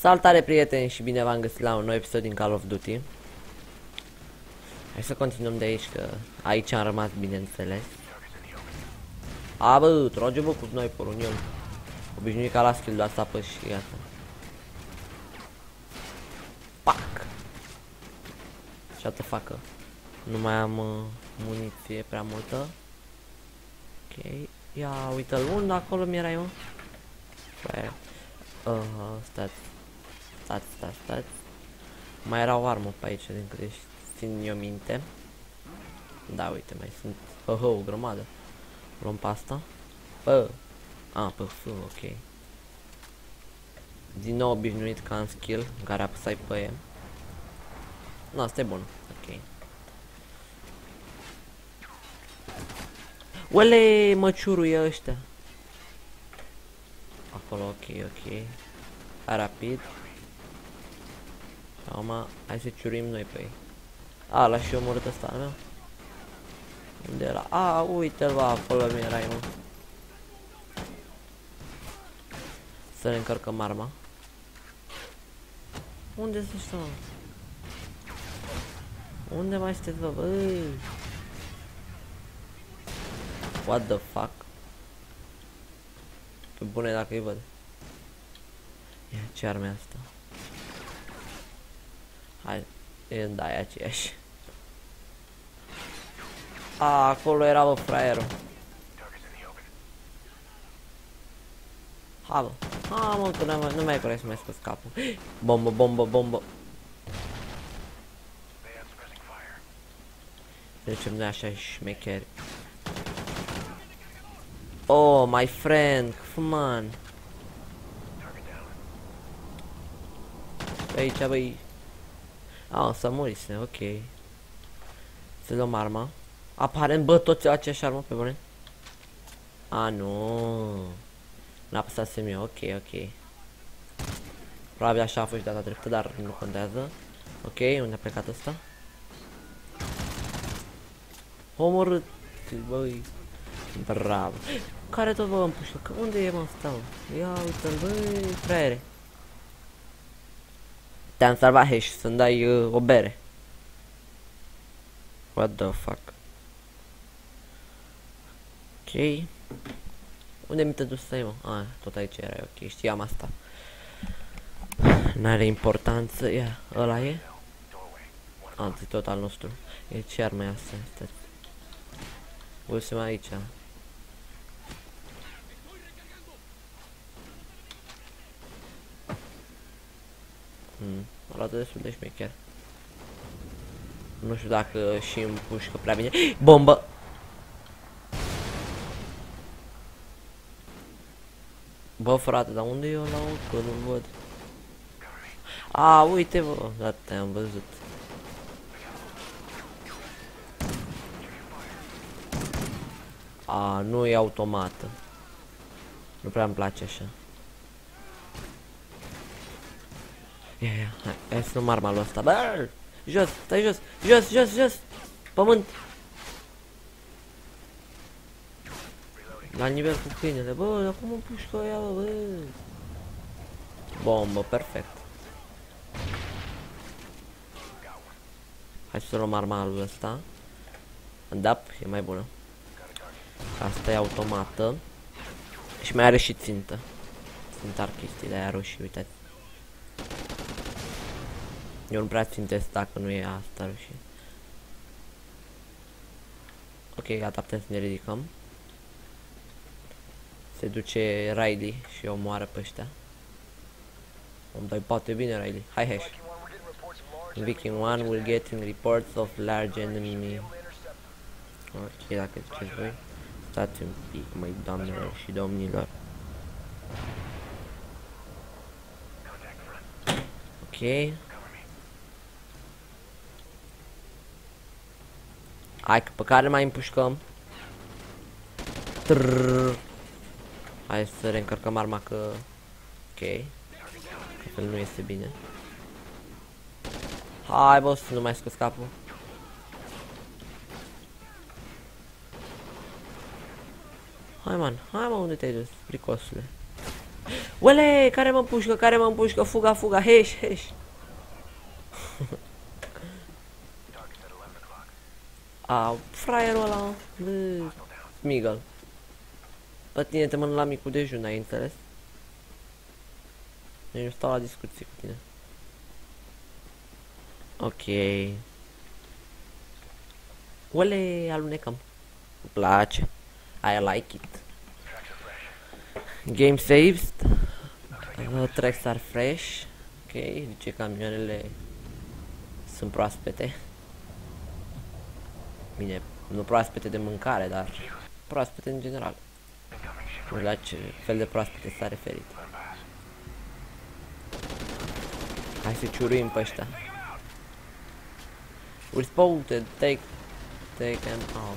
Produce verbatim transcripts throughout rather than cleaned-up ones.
Salutare prieteni și bine v-am găsit la un nou episod din Call of Duty. Hai să continuăm de aici, că aici am rămas, bineînțeles. A, bă, trage bă cu sniperul în el. Obișnuit ca la skill, doar să apăs și gata. Pac! Ce te facă? Nu mai am uh, muniție prea multă. Ok, ia uite-l, unde acolo mi-erai, mă? Băi, uh, stați. Stați, stați, stați. Mai era o armă pe aici, din câte țin eu minte. Da, uite, mai sunt oh, oh, o grămadă. Luăm pe asta. Bă. A, pe F, ok. Din nou obișnuit ca în skill, în care apăsai pe E. Nu, asta e bun. Ok. Uele, măciuruie ăștia. Acolo, ok, ok. Hai rapid. Acum, hai să ciurim noi pe ei. A, l-a și omorât ăsta al meu. Unde era? A, uite-l, bă, acolo mi-erai, mă. Să ne încărcăm arma. Unde sunt ăștia, mă? Unde mai sunteți, bă, băi? What the fuck? Pe bune dacă îi văd. Ia, ce arme asta? Hai, e, da, e aceeași. A, acolo era, bă, fraierul. Ha, bă. Ha, mă, că nu mai e corect să mai scos capul. Bombă, bombă, bombă. Deci nu e așa șmecheri. Oh, my friend, come on. Aici, băi. Ah, să murise, ok. Să luăm arma. Aparent, bă, toți aceeași armă, pe bune. A, nu. N-a apăsat semi, ok, ok. Probabil așa a fost data trecută, dar nu contează. Ok, unde a plecat ăsta? Omorât, băi. Bravo. Care tot vă împușcă? Că unde e, mă, stau? Ia uite-l, băi, fraiere. Te-am salvat, Hesh, să-mi dai uh, o bere. What the fuck? Ok. Unde mi te duci să mă? Ah, tot aici era, ok, știam asta. N-are importanță, ia, ăla e? Ah, e tot al nostru. E ce arme asta? Stați. Ultima aici. Hmm, arată destul de șmecher. Nu știu dacă și împușcă prea bine. Bombă! Bă, frate, dar unde e ăla, că nu văd? A, uite, bă, da, te-am văzut. A, nu e automată. Nu prea îmi place așa. Ia, ia, hai, hai să luăm arma lui ăsta. Bă, jos, stai jos, jos, jos, jos. Pământ. La nivel cu câinele, bă, dar cum îmi pușcă ea, bă, bă? Bombă, perfect. Hai să luăm arma lui ăsta. Îndap, e mai bună. Asta e automată. Și mai are și țintă. Țintă chestii de aia roșii, uitați. Eu nu prea țintesc dacă nu e asta roșie. Ok, gata, putem să ne ridicăm. Se duce Riley și omoară pe ăștia. Îmi dai poate bine, Riley. Hai, Hesh. Viking one will get in reports of large enemy. Ok, dacă ziceți voi. Stați un pic, măi, doamnelor și domnilor. Ok. Hai, că pe care mai împușcăm? Trrrr. Hai să reîncărcăm arma, că... Ok. Că nu este bine. Hai, bă, să nu mai scos capul. Hai, man, hai, mă, unde te-ai dus, pricosule? Uele, care mă împușcă, care mă împușcă, fuga, fuga, heș, heș. A, fraierul ăla, bă, Smiggle. Pe tine te mănânc la micul dejun, ai înțeles? Eu nu stau la discuții cu tine. Ok. Uele, alunecăm. Îmi place. I like it. Game saves. Uh, tracks are fresh. Ok, zice camioanele sunt proaspete. Bine, nu proaspete de mâncare, dar proaspete în general. Nu știu la ce fel de proaspete s-a referit. Hai să ciuruim pe ăștia. We're spotted, take, take them out.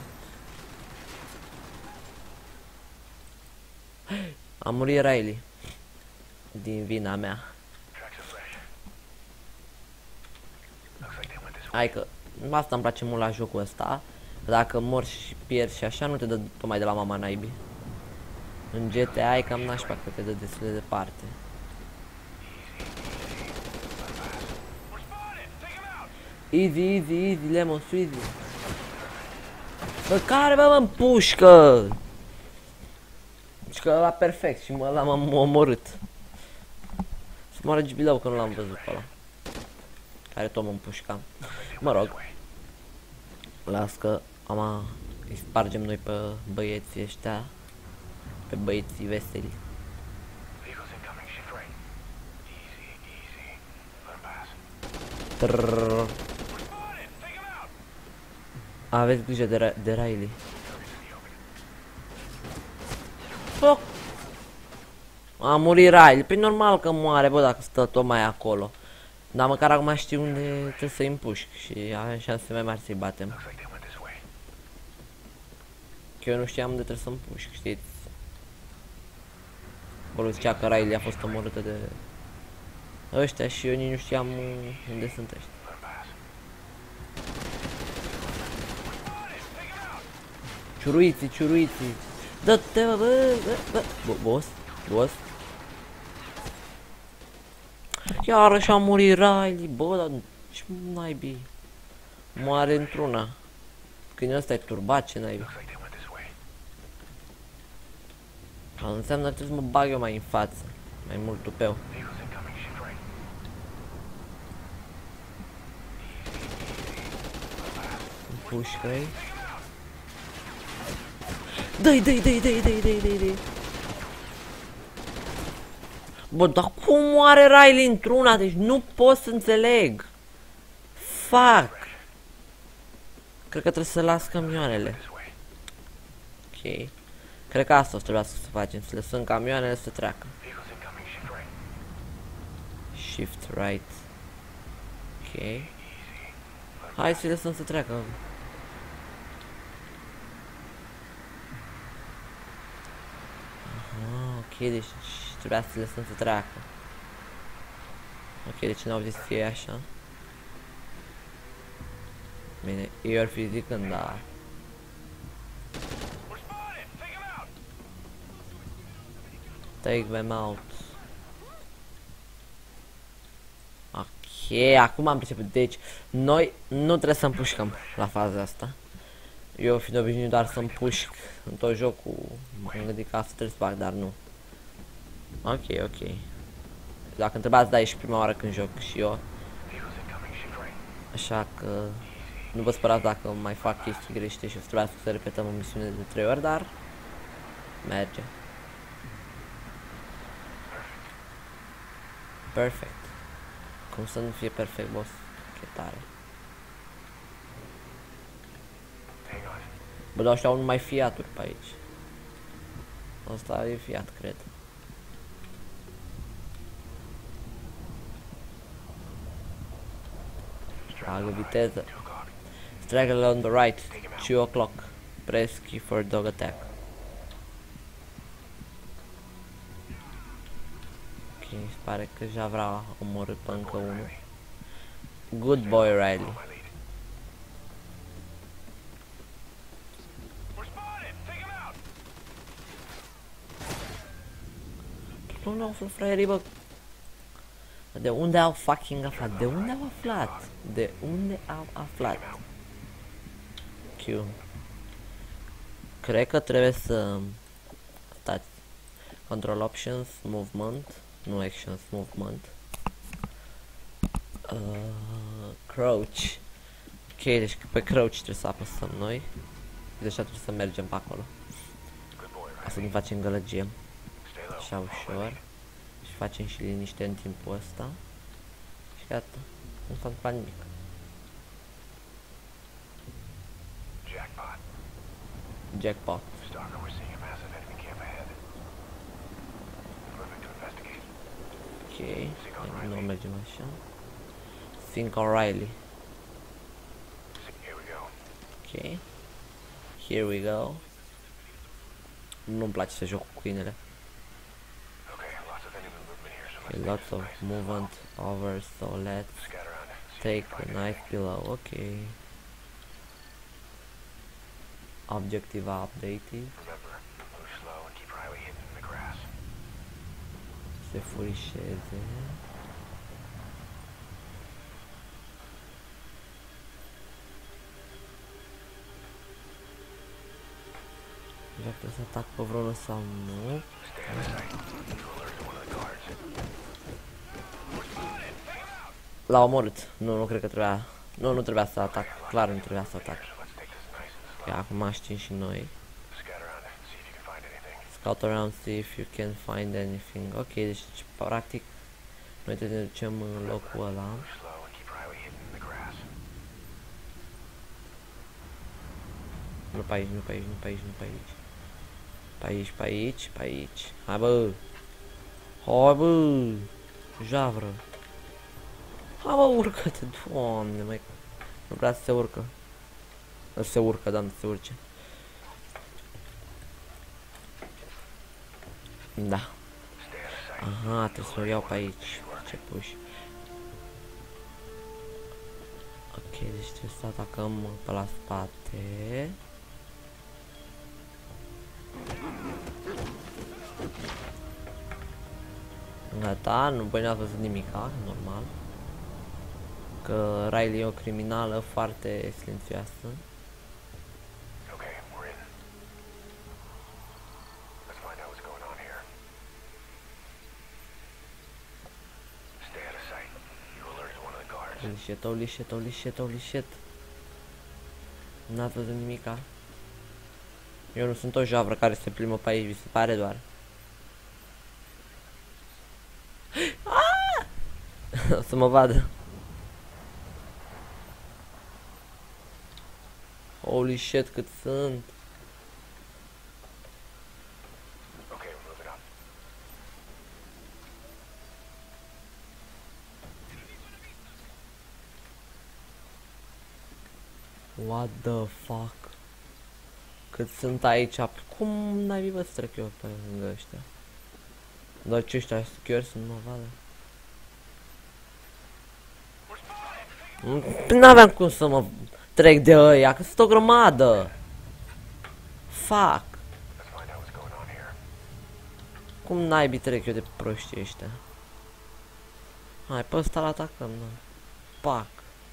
A murit Riley. Din vina mea. Hai că asta îmi place mult la jocul ăsta. Dacă mor și pierzi și așa, nu te dă tocmai de la mama naibii. În G T A e cam nașpa că te dă destul de departe. Easy, easy, easy, lemon, easy. Bă, care bă mă împușcă? Și că ăla perfect și mă l-am omorât. Să moară gibileu că nu l-am văzut pe ăla. Care tot mă împușca. Mă rog. Las că ama îi spargem noi pe băieții ăștia. Pe băieții veseli. Trrrr. Aveți grijă de, Ra de Riley. Foc! A murit Riley. Păi normal că moare, bă, dacă stă tot mai acolo. Dar măcar acum știu unde trebuie să-i împușc și avem șanse mai mari să-i batem. Că eu nu știam unde trebuie să împușc, știți? Acolo zicea că Riley a fost omorâtă de ăștia și eu nici nu știam unde sunt ăștia. Ciuruiții, ciuruiții. Dă-te, bă, bă, bă, bă, boss, boss. Iarăși a murit Riley, bă, dar ce naibii. Moare într-una. Când ăsta e turbat, ce naibii. Înseamnă că trebuie să mă bag eu mai în față. Mai mult tupeu. Pușcă-i. Dă-i, dă-i, dă-i, dă-i, dă-i, dă-i, dă-i, dă-i. Bă, dar cum moare Riley într-una? Deci nu pot să înțeleg. Fuck. Cred că trebuie să las camioanele. Ok. Cred că asta o să trebuiască să facem. Să lăsăm camioanele să treacă. Shift right. Ok. Hai să lăsăm să treacă. Aha, ok, deci trebuia să lăsăm să treacă. Ok, deci n-au zis să fie așa. Bine, eu ar fi zicând, da. Take them out. Ok, acum am priceput. Deci, noi nu trebuie să împușcăm la faza asta. Eu fiind obișnuit doar să împușc în tot jocul, m-am gândit că asta trebuie să fac, dar nu. Ok, ok. Dacă întrebați, da, e și prima oară când joc și eu. Așa că nu vă spărați dacă mai fac chestii greșite și o să trebuiască să repetăm o misiune de trei ori, dar merge. Perfect. Cum să nu fie perfect, boss? Ce tare. Bă, dar ăștia au numai Fiaturi pe aici. Asta e Fiat, cred. Agă viteză. Straggle on the right, two o'clock. Press key for dog attack. Ok, se pare că deja vrea omorât pe încă unul. Good boy, Riley. Pe unde au fost fraierii, bă? De unde au fucking aflat? De unde au aflat? De unde au aflat? Q. Cred că trebuie să... Stați. Control Options, Movement. Nu Actions, Movement. Uh, crouch. Ok, deci pe crouch trebuie să apăsăm noi. Deci trebuie să mergem pe acolo. Ca să nu facem gălăgie. Așa ușor. Și facem și liniște în timpul ăsta. Și gata. Nu s-a întâmplat nimic. Jackpot. Ok. Nu mergem așa. Think O'Reilly. Ok. Here we go. Nu-mi place să joc cu câinele. Okay, lots of movement over, so let's take the knife below. Okay. Objective updated. Se furișeze. Deja trebuie să atac pe vreunul sau nu. L-a omorât. Nu, nu cred că trebuia. Nu, nu trebuia să atac. Clar nu trebuia să atac. Ok, acum știm și noi. Scout around, see if you can find anything. Ok, deci practic noi te ducem în locul ăla. Nu pe aici, nu pe aici, nu pe aici, nu pe aici. Pe aici, pe aici, pe aici. Hai bă! Hai bă! Javră! Hai bă, urcă-te, Doamne, mai... Nu vrea să se urcă. Nu se urcă, dar nu se urce. Da. Aha, trebuie să o iau pe aici. Ce puși. Ok, deci trebuie să atacăm pe la spate. Gata, nu băi n-a văzut nimica, normal. Că Riley e o criminală foarte silențioasă. Holy shit, holy shit, holy shit, holy shit. N-ați văzut nimica. Eu nu sunt o javră care se plimbă pe aici, vi se pare doar. O să mă vadă. Holy shit, cât sunt. What the fuck? Cât sunt aici? Cum n-ai văzut să trec eu pe lângă ăștia? Doar ce ăștia secure să nu mă vadă. N-aveam cum să mă trec de ăia, că sunt o grămadă. Fuck. Cum naibii trec eu de proștii ăștia? Hai, pe ăsta l-atacăm, da. Pac.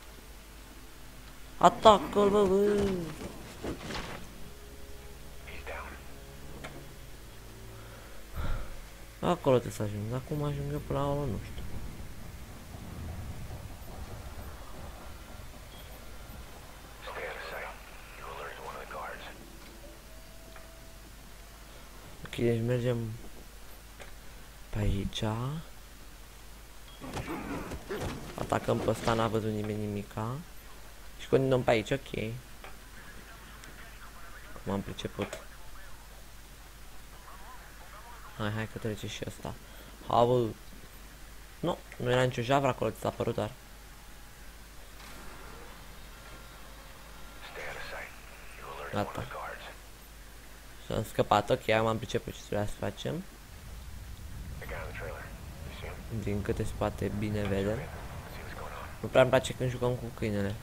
Atacă-l, bă, bă. Acolo trebuie să ajung, dar cum ajung eu până la urmă, nu știu. Ok, deci mergem pe aici. Atacăm pe ăsta, n-a văzut nimeni nimica. Și continuăm pe aici, ok. Cum am priceput. Hai, hai că trece și ăsta. Ha, bă. Nu, nu era nicio javră acolo, ți s-a părut doar. Gata. S-am scăpat, ok, am priceput ce trebuia să facem. Din câte se poate bine vedem. Nu prea îmi place când jucăm cu câinele.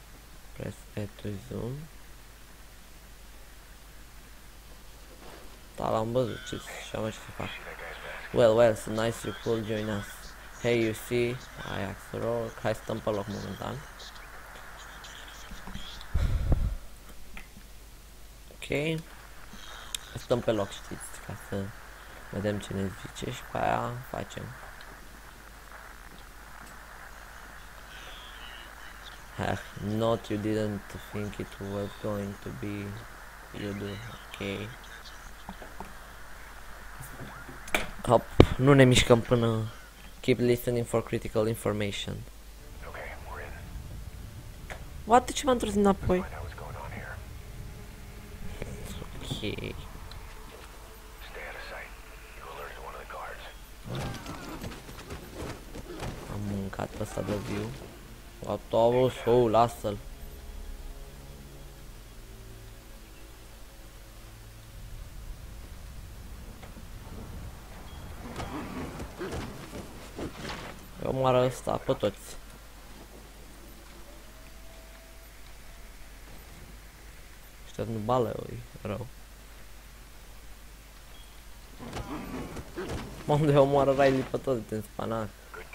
Press E to zoom. Da, l-am văzut, ce și am ce să fac. Well, well, so nice you could join us. Hey, you see, I asked roll. Hai să stăm pe loc momentan. Ok. Stăm pe loc, știți, ca să vedem ce ne zice și pe aia facem. Ah, not you didn't think it was going to be you do. Ok. Hop, nu ne mișcăm până. Keep listening for critical information. What? De ce m-am întors înapoi? Ok. Am mâncat pe ăsta de viu. Autobuz, oh, lasă-l. Eu omoară ăsta pe toți. Ăștia nu bală, e rău. Mă, unde omoară Riley pe toți din spanac.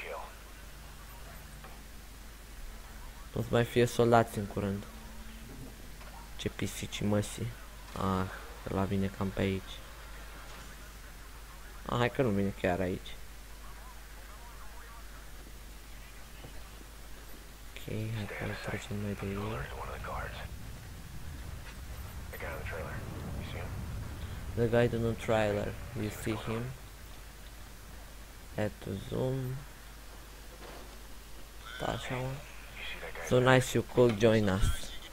O să mai fie soldați în curând. Ce pisici măsii. Ah, ăla vine cam pe aici. Ah, hai că nu vine chiar aici. Ok, hai că trecem mai de ei. The guy in the trailer, you see him? Add to zoom. Da, așa mă. So nice you could join us.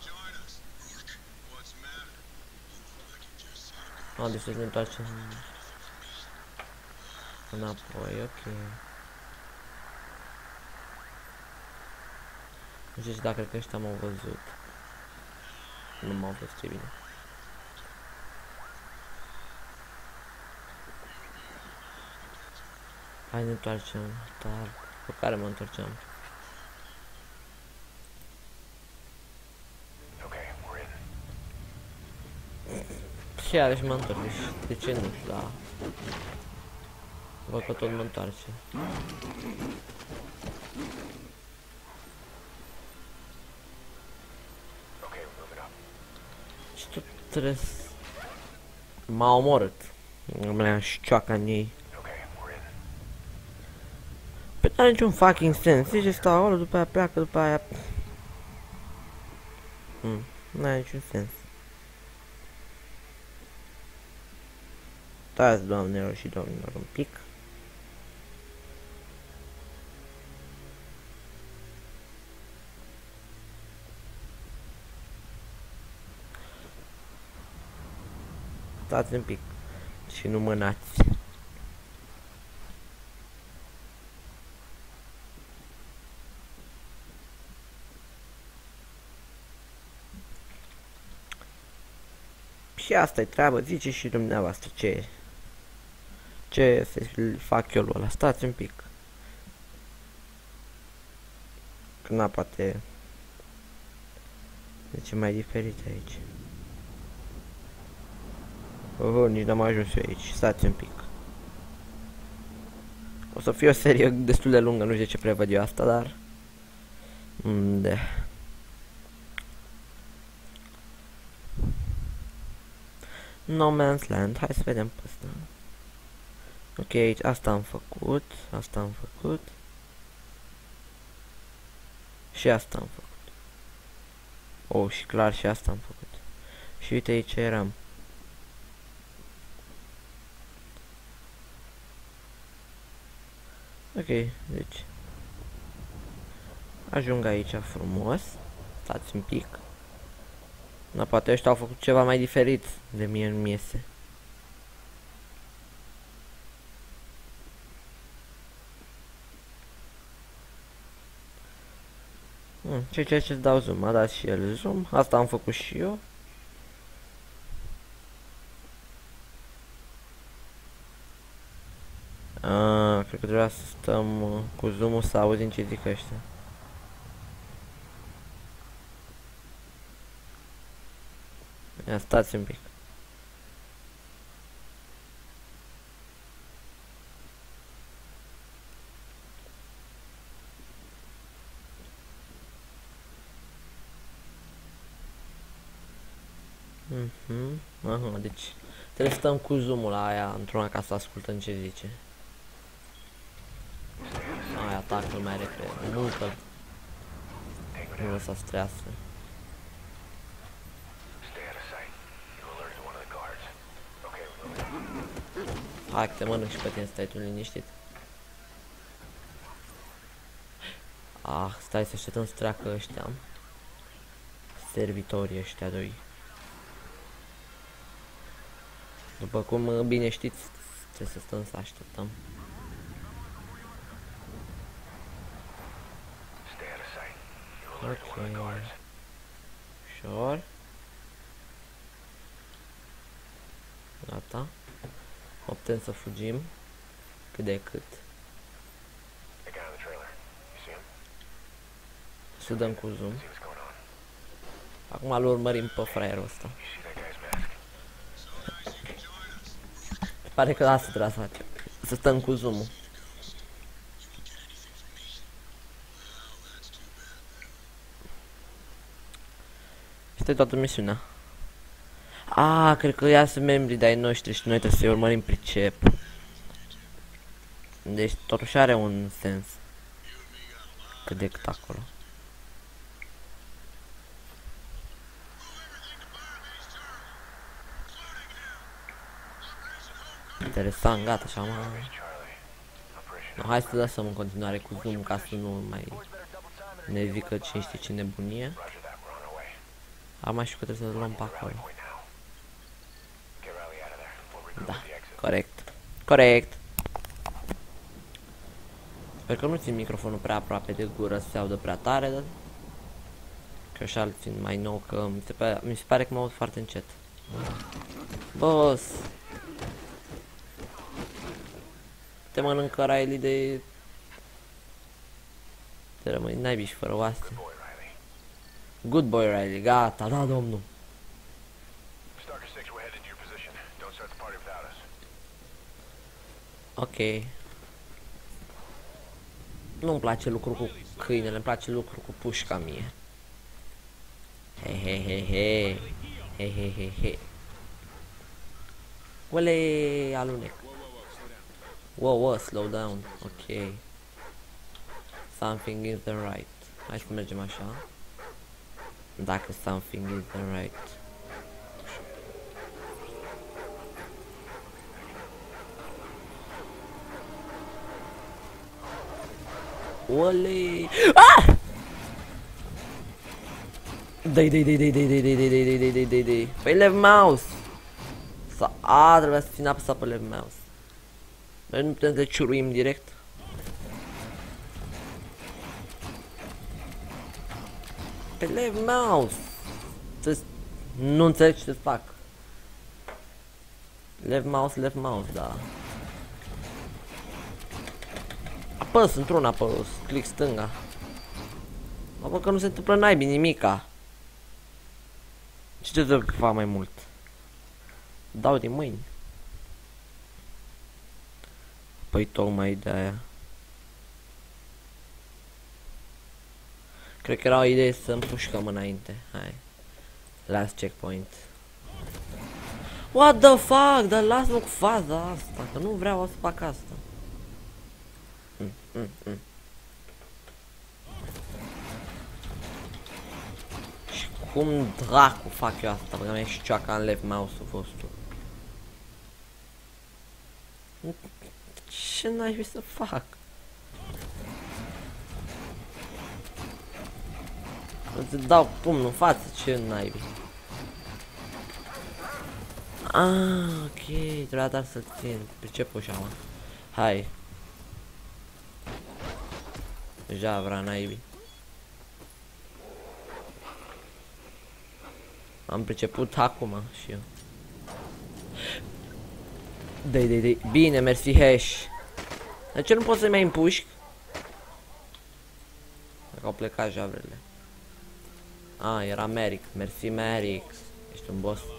Ah, deci să ne întoarcem înapoi, ok. Nu știu dacă cred că ăștia m-au văzut. Nu m-au văzut, ce bine. Hai ne întoarcem, dar pe care mă întorceam? Și iarăși mă întorc, de ce nu știu, da. Văd că tot mă întoarce. Și tot trebuie să... M-a omorât. Îmi le-am șcioaca în ei. Păi n-are niciun fucking sens, zice stau acolo, după aia pleacă, după aia... Mm, n-are niciun sens. Stați, doamnelor și domnilor, un pic. Stați un pic și nu mânați. Și asta e treabă, zice și dumneavoastră ce ce să fac eu lui ăla. Stați un pic. Că na, poate de ce mai diferit aici. Oh, nici n-am ajuns eu aici. Stați un pic. O să fie o serie destul de lungă, nu știu de ce prevăd eu asta, dar... De... No Man's Land, hai să vedem pe asta. Ok, aici, asta am făcut, asta am făcut. Și asta am făcut. Oh, și clar și asta am făcut. Și uite aici eram. Ok, deci ajung aici frumos. Stați un pic. Dar poate ăștia au făcut ceva mai diferit de mie în miese. Hmm, ce ce ce dau zoom, a dat și el zoom. Asta am făcut și eu. Ah, cred că trebuia să stăm uh, cu zoom-ul să auzim ce zic ăștia. Ia stați un pic. Mhm. Aha, deci trebuie să stăm cu zoom-ul la aia într-una ca să ascultăm ce zice. Ai, atacul mai repede. Multă. Nu lăsa să trească. Hai că te mănânc și pe tine, stai tu liniștit. Ah, stai să așteptăm să treacă ăștia. Servitorii ăștia doi. După cum bine știți, trebuie să stăm să așteptăm. Ok. Ușor. Gata. Putem să fugim cât de cât. Să dăm cu zoom. Acum îl urmărim pe fraierul ăsta. Pare că asta trebuie să facem. Să stăm cu zoom-ul. Asta e toată misiunea. Ah, cred că ea sunt membrii de-ai noștri și noi trebuie să-i urmărim pricep. Deci totuși are un sens. Cât de cât acolo. Interesant, gata, așa mă... No, hai să lăsăm în continuare cu zoom ca să nu mai ne zică cine știe ce nebunie. Am mai știu că trebuie să luăm pe acolo. Da, corect. Corect. Sper că nu țin microfonul prea aproape de gură să se audă prea tare, dar... Că așa îl țin mai nou, că mi se pare, mi se pare că mă aud foarte încet. Boss! Te mănâncă Riley de... Te rămâi naibii și fără oase. Good boy, Riley. Gata, da, domnul. Ok. Nu-mi place lucru cu câinele, îmi place lucru cu pușca mie. He he he he. He he he he. Ole, alunec. Wow, wow, slow down. Ok. Something isn't right. Hai să mergem așa. Dacă something isn't right. Ole! Ah! Dai, dai, dai, dai, dai, dai, dai, dai, dai, dai, dai, dai, dai. Păi left mouse. Sa a, trebuia să fi apăsat pe left mouse. Noi nu putem să le ciuruim direct. Pe left mouse. Nu înțeleg ce să fac. Left mouse, left mouse, da. Apăs într-una pe click stânga. Mă, că nu se întâmplă naibii nimica. Ce trebuie să fac mai mult? Dau din mâini. Păi tocmai de aia. Cred că era o idee să împușcăm înainte. Hai. Last checkpoint. What the fuck? Dar lasă-mă cu faza asta, că nu vreau să fac asta. Mm, mm, mm. Și cum dracu fac eu asta? Băga mea și cioaca în left mouse-ul vostru. Ce n-ai să fac? Îți dau pumnul în față, ce naibii. Ah, ok, trebuia doar să țin. Pricep ușa, mă. Hai. Deja vrea naibii. Am priceput acum și eu. Dei, dei, dei. Bine, mersi, hash. De ce nu pot să-i mai împușc? Dacă au plecat javrele. Ah, era Merrick. Mersi, Merrick. Ești un boss.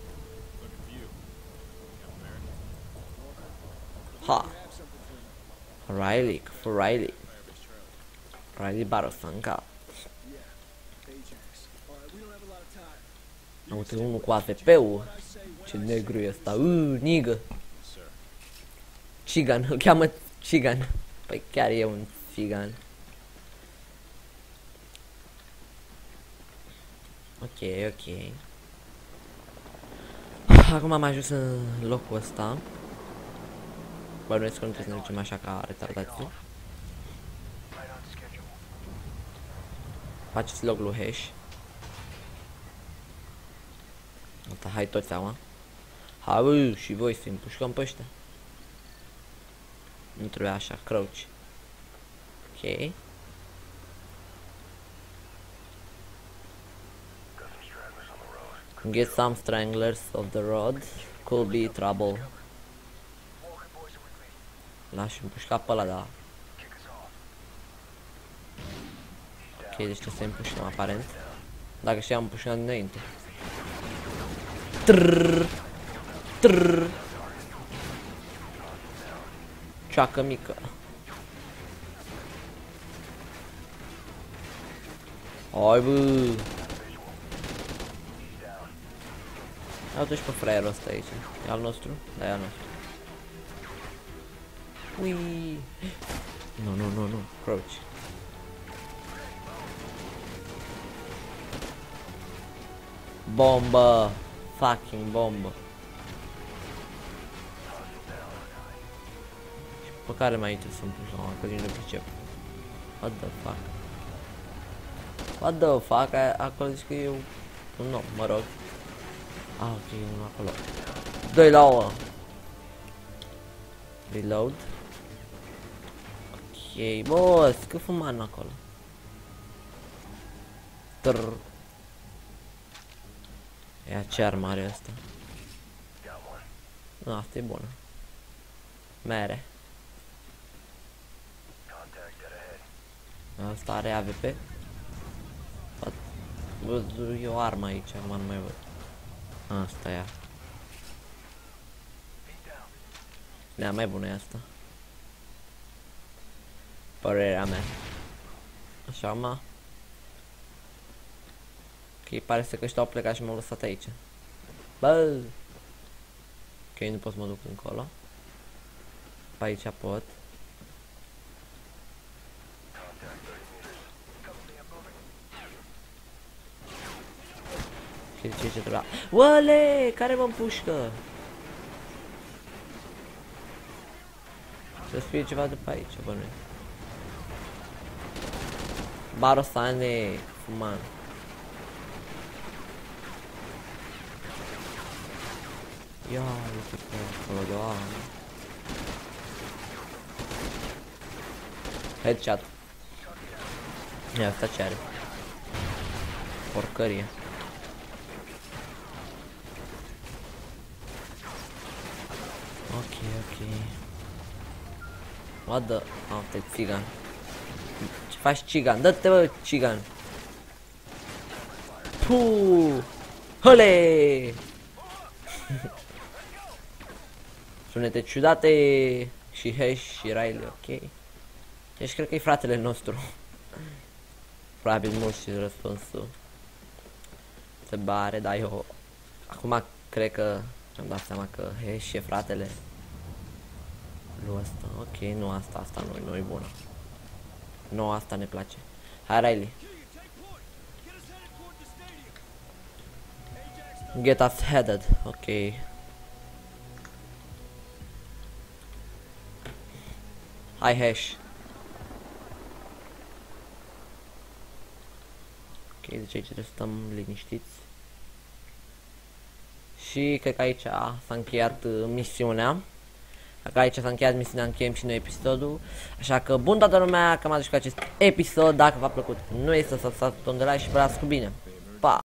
Ha. Riley, for Riley. Riley Barrosanka. Am uite unul cu A V P-ul. Ce negru e ăsta. Uuu, nigă. Cigan, îl cheamă Cigan. Păi chiar e un țigan. Ok, ok. Acum am ajuns în locul ăsta. Bănuiesc că nu trebuie să ne ducem așa ca retardații. Faceți log lui Hash. Asta, hai toți seama. Hai bă, și voi să împușcăm pe ăștia. Nu trebuie așa, crouch. Ok. Get some stranglers of the road. Could be trouble. L-aș împușca pe ăla, da. Ok, deci trebuie să împușcăm aparent. Dacă știam împușcat dinainte. Trrrr. Trrrr. Cioacă mică. Hai bă. Ia-o-tu și pe fraierul ăsta aici. E al nostru? Da, e al nostru. Ui. Nu, nu, nu, nu. Crouch. Bombă. Fucking bombă. Și pe care mai trebuie să-mi pun la că din nu pricep. What the fuck? What the fuck? Acolo zici că eu... Nu, mă rog. Ah, ok, unul acolo. doi la o. Reload. Ok, boss, cât fuman acolo. Trrr. Ia ce armă are asta? Nu, asta e bună. Mere. Asta are A V P. Văd, e o armă aici, acum nu mai văd. Asta e. Nea, mai bună e asta. Părerea mea. Așa, mă. Ok, pare să că ăștia au plecat și m-au lăsat aici. Bă! Ok, nu pot să mă duc încolo. Pe aici pot. Ok, ce ce trebuia? Oale! Care mă împușcă? Să fie ceva de pe aici, bănuie. Barosane, fuman. Ia, uite pe acolo, doamne. Headshot. Ia, asta ce are? Porcărie. Ok, ok. What the... Ah, te țigan. Ce faci, cigan? Dă-te, bă, cigan. Puuu! Hole! Sunete ciudate și Hash și Riley, ok. Deci cred că e fratele nostru. Probabil mult și răspunsul se bare, dar eu acum cred că am dat seama că Hash e fratele lui ăsta. Ok, nu asta, asta nu, nu e bună. Nu, asta ne place. Hai, Riley. Get us headed, ok. Hai, Hash. Ok, deci aici trebuie să stăm liniștiți. Și cred că aici s-a încheiat uh, misiunea. Dacă aici s-a încheiat misiunea, încheiem și noi episodul. Așa că, bun toată lumea, că m-a dus cu acest episod. Dacă v-a plăcut, nu este să apăsați butonul de like și vă las cu bine. Pa!